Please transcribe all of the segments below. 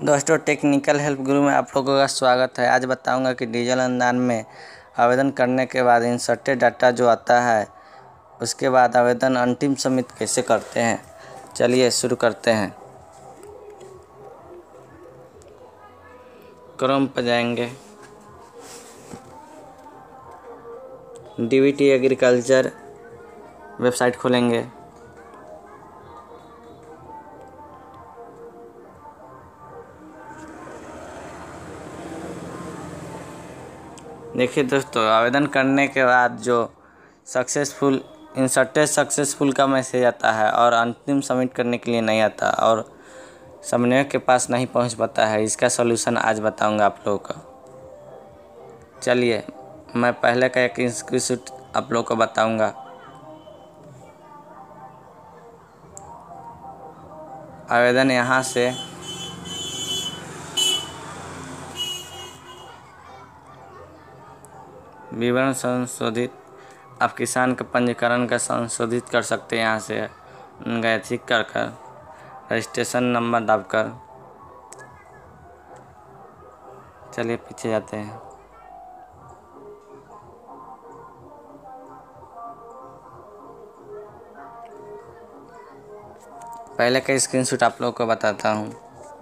दोस्तों, technical help गुरु में आप लोगों का स्वागत है। आज बताऊंगा कि डीजल अनुदान में आवेदन करने के बाद इंसर्टेड डाटा जो आता है उसके बाद आवेदन अंतिम सबमिट कैसे करते हैं। चलिए शुरू करते हैं। क्रोम पर जाएंगे, डीबीटी एग्रीकल्चर वेबसाइट खोलेंगे। देखिए दोस्तों, आवेदन करने के बाद जो सक्सेसफुल का मैसेज आता है और अंतिम सबमिट करने के लिए नहीं आता और समन्वयक के पास नहीं पहुंच पाता है। इसका सलूशन आज बताऊंगा आप लोगों को। चलिए, मैं पहले का एक स्क्रीनशॉट आप लोगों को बताऊंगा। आवेदन यहाँ से विवरण संशोधित, आप किसान का पंजीकरण का संशोधित कर सकते हैं। यहाँ से गैथिक कर रजिस्ट्रेशन नंबर डालकर। चलिए पीछे जाते हैं। पहले का स्क्रीनशॉट आप लोगों को बताता हूँ।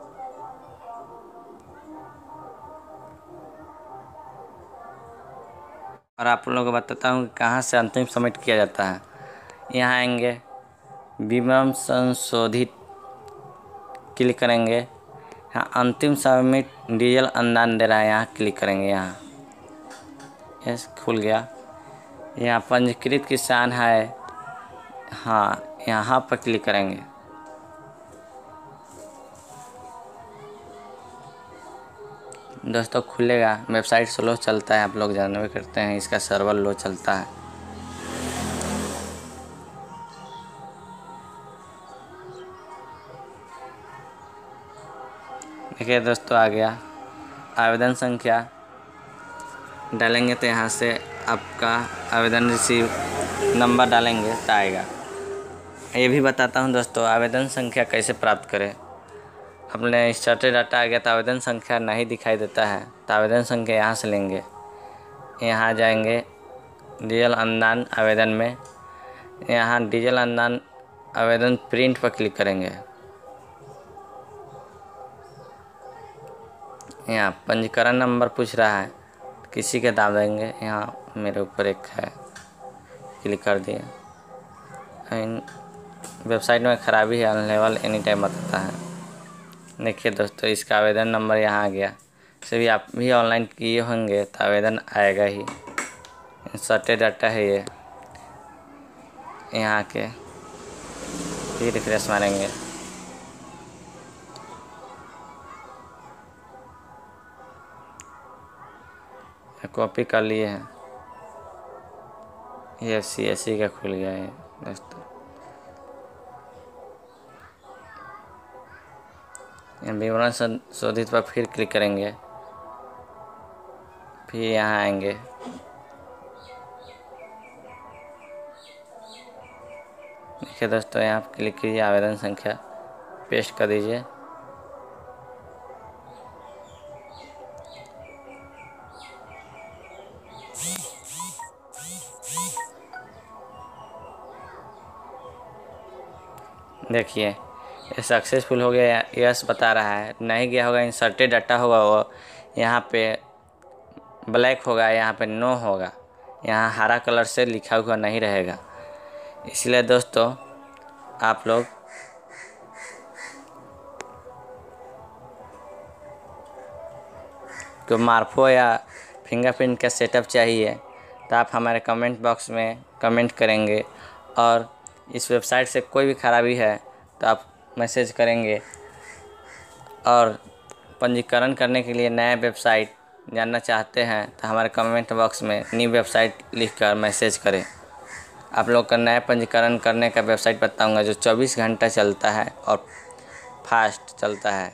और आप लोगों को बताता हूँ कि कहाँ से अंतिम सबमिट किया जाता है। यहाँ आएंगे, विवरण संशोधित क्लिक करेंगे। यहाँ अंतिम सबमिट डीजल अनुदान दे रहा है, यहाँ क्लिक करेंगे। यहाँ यस खुल गया। यहाँ पंजीकृत किसान है, हाँ यहाँ पर क्लिक करेंगे। दोस्तों खुलेगा, वेबसाइट स्लो चलता है, आप लोग जानवे करते हैं, इसका सर्वर लो चलता है। देखिए दोस्तों, आ गया। आवेदन संख्या डालेंगे तो यहाँ से आपका आवेदन रिसीव नंबर डालेंगे तो आएगा। ये भी बताता हूँ दोस्तों, आवेदन संख्या कैसे प्राप्त करें। अपने इंसर्टेड डाटा आ गया तो आवेदन संख्या नहीं दिखाई देता है, तो आवेदन संख्या यहाँ से लेंगे। यहाँ जाएंगे डीजल अनुदान आवेदन में, यहाँ डीजल अनुदान आवेदन प्रिंट पर क्लिक करेंगे। यहाँ पंजीकरण नंबर पूछ रहा है, किसी के दाब देंगे। यहाँ मेरे ऊपर एक है, क्लिक कर दिए। वेबसाइट में ख़राबी है, अनलेबल एनी टाइम बताता है। देखिए दोस्तों, इसका आवेदन नंबर यहाँ आ गया। सभी आप भी ऑनलाइन किए होंगे तो आवेदन आएगा ही। इंसर्टेड डाटा है ये। यहाँ के फिर रिफ्रेश मारेंगे। कॉपी कर लिए हैं, ये CSE का खुल गया है दोस्तों। विवरण संशोधित पर फिर क्लिक करेंगे, फिर यहाँ आएंगे। देखिए दोस्तों, यहाँ क्लिक कीजिए, आवेदन संख्या पेस्ट कर दीजिए। देखिए ये सक्सेसफुल हो गया, यस बता रहा है। नहीं गया होगा, इंसर्टेड डाटा होगा वो यहाँ पे ब्लैक होगा, यहाँ पे नो होगा, यहाँ हरा कलर से लिखा हुआ नहीं रहेगा। इसलिए दोस्तों आप लोग को मार्फो या फिंगरप्रिंट का सेटअप चाहिए तो आप हमारे कमेंट बॉक्स में कमेंट करेंगे, और इस वेबसाइट से कोई भी खराबी है तो आप मैसेज करेंगे। और पंजीकरण करने के लिए नया वेबसाइट जानना चाहते हैं तो हमारे कमेंट बॉक्स में न्यू वेबसाइट लिखकर मैसेज करें। आप लोग का नया पंजीकरण करने का वेबसाइट बताऊंगा जो 24 घंटा चलता है और फास्ट चलता है।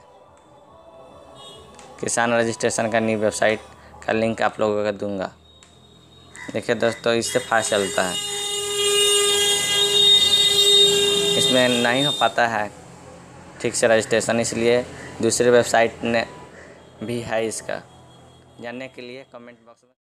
किसान रजिस्ट्रेशन का न्यू वेबसाइट का लिंक आप लोगों को दूंगा। देखिए दोस्तों, इससे फास्ट चलता है, इसमें नहीं हो पाता है ठीक से रजिस्ट्रेशन, इसलिए दूसरे वेबसाइट ने भी है इसका। जानने के लिए कमेंट बॉक्स में